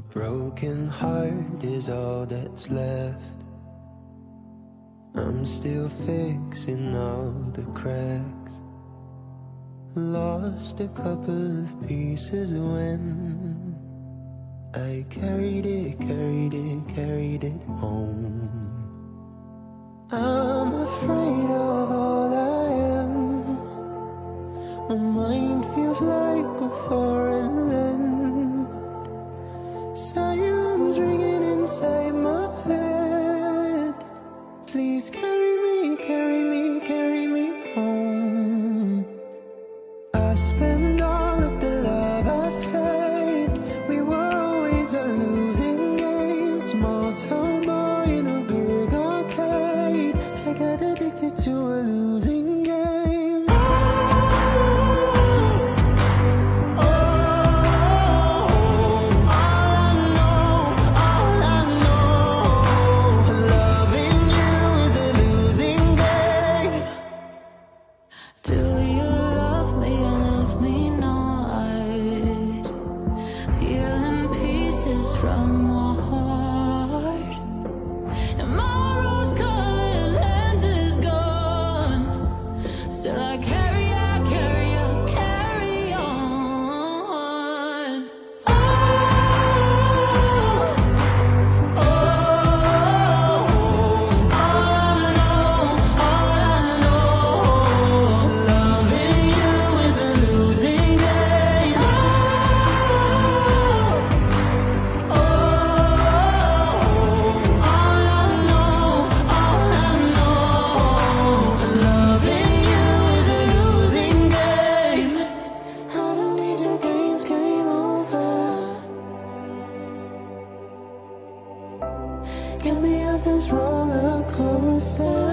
broken heart is all that's left. I'm still fixing all the cracks. Lost a couple of pieces when I carried it home. I'm afraid of all I am. My mind feels like a foreign land. Silence ringing inside my head. Please carry me, carry me, carry me home. I've spent all of the love I saved. We were always a losing game. Small town boy in a big arcade. I got addicted to a losing game. From my heart, and my rose-colored lens is gone. Still I carry on. Oh, all I know, loving you is a losing game. Get me off this roller coaster.